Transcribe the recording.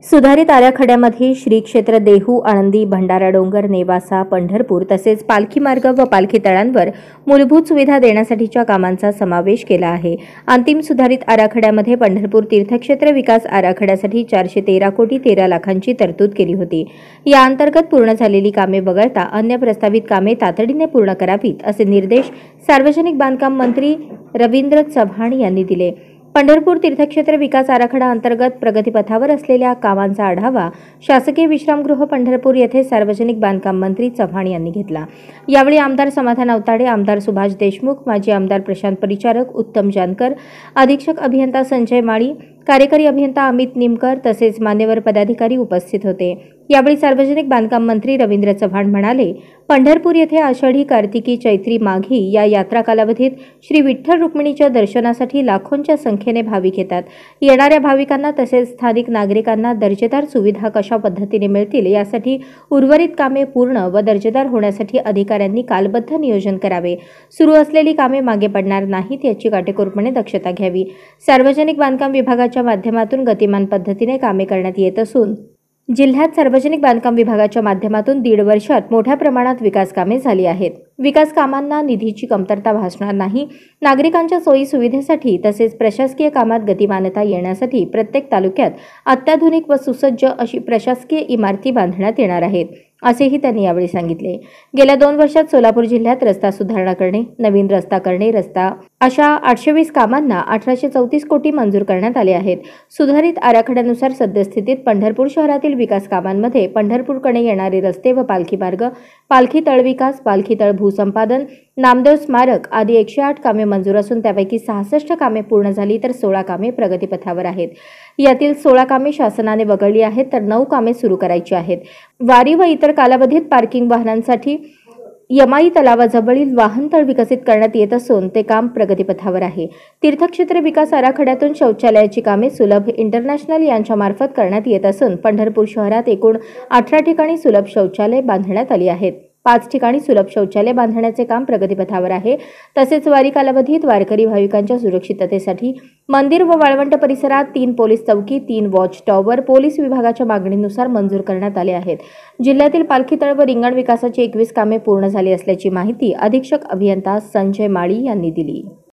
सुधारित आराखड्यामध्ये श्री क्षेत्र देहू, आळंदी, भंडारा डोंगर, नेवासा, पंढरपूर तसेच पालखी मार्ग व पालखी तळांवर मूलभूत सुविधा देण्यासाठीच्या कामांचा समावेश केला आहे। अंतिम सुधारित आराखड्यामध्ये पंढरपूर तीर्थक्षेत्र विकास आराखड्यासाठी 413 कोटी 13 लाखांची तरतूद केली होती। या अंतर्गत पूर्ण झालेली कामे वगळता अन्य प्रस्तावित कामे तातडीने पूर्ण करावीत असे निर्देश सार्वजनिक बांधकाम मंत्री रवींद्र चव्हाण यांनी दिले। पंढरपूर तीर्थक्षेत्र विकास आराखडा अंतर्गत प्रगतीपथावर असलेल्या कामांचा आढावा शासकीय विश्रामगृह पंढरपूर येथे सार्वजनिक बांधकाम मंत्री चव्हाण यांनी घेतला। यावेळी आमदार समाधान अवताडे, आमदार सुभाष देशमुख, माजी आमदार प्रशांत परिचारक, उत्तम जानकर, अधीक्षक अभियंता संजय माळी, कार्यकारी अभियंता अमित निमकर तसेच मान्यवर पदाधिकारी उपस्थित होते। यावेळी सार्वजनिक बांधकाम मंत्री रवींद्र चव्हाण म्हणाले, पंढरपूर येथे आषाढी, कार्तिकी, चैत्री, माघी या यात्रा कालावधीत श्री विठ्ठल रुक्मिणीच्या दर्शनासाठी लाखोंच्या संख्येने भाविक येतात। येणाऱ्या भाविकांना तसेच स्थानिक नागरिकांना दर्जेदार सुविधा कशा पद्धतीने मिळतील यासाठी उर्वरित कामे पूर्ण व दर्जेदार होण्यासाठी अधिकाऱ्यांनी कालबद्ध नियोजन करावे। सुरू असलेली कामे मागे पडणार नाहीत याची काटेकोरपणे दक्षता घ्यावी। सार्वजनिक बांधकाम विभागाच्या माध्यमातून गतिमान पद्धतीने कामे करण्यात येत असून जिल्ह्यात सार्वजनिक बांधकाम विभागाच्या माध्यमातून 1.5 वर्षात मोठ्या प्रमाणात विकास कामे झाली आहेत। विकास कामांना निधीची कमतरता भासणार नाही। नागरिकांच्या सोयी सुविधेसाठी तसेच प्रशासकीय कामात गतिमानता येण्यासाठी प्रत्येक तालुक्यात अत्याधुनिक व सुसज्ज अशी प्रशासकीय इमारती बांधण्यात येणार आहेत, असेही त्यांनी यावेळी सांगितले। गेल्या 2 वर्षात सोलापूर जिल्ह्यात रस्ता सुधारणा करणे, नवीन रस्ता करणे, अशा 820 कामांना 1834 कोटी मंजूर करण्यात आले आहेत। सुधारित आराखड्यानुसार सद्यस्थितीत पंढरपूर शहरातील विकास कामांमध्ये पंढरपूरकडे येणारे रस्ते व पालखी मार्ग, पालखी तळ विकास, पालखी तळ भूसंपादन, नामदेव स्मारक आदी 108 कामे मंजूर असून त्यापैकी 66 कामे पूर्ण झाली तर 16 कामे प्रगतीपथावर आहेत। यातील 16 कामे शासनाने वगळली आहेत तर 9 कामे सुरू करायची आहेत। वारी व इतर कालावधीत पार्किंग वाहनांसाठी यमाई तलावाजवळील वाहनतळ विकसित करण्यात येत असून ते काम प्रगतीपथावर आहे। तीर्थक्षेत्र विकास आराखड्यातून शौचालयाची कामे सुलभ इंटरनॅशनल यांच्या मार्फत करण्यात येत असून पंढरपूर शहरात एकूण 18 ठिकाणी सुलभ शौचालय बांधण्यात आली आहेत। 5 ठिकाणी सुलभ शौचालय बांधण्याचे काम प्रगतीपथावर आहे। तसेच वारी कालावधीत वारकरी भाविकांच्या सुरक्षिततेसाठी मंदिर व वाळवंट परिसरात 3 पोलीस चौकी, 3 वॉच टॉवर पोलीस विभागाच्या मागणीनुसार मंजूर करण्यात आले आहेत। जिल्ह्यातील पालखी तळ व रिंगण विकासाची 21 कामे पूर्ण झाली असल्याची माहिती अधीक्षक अभियंता संजय माळी यांनी दिली।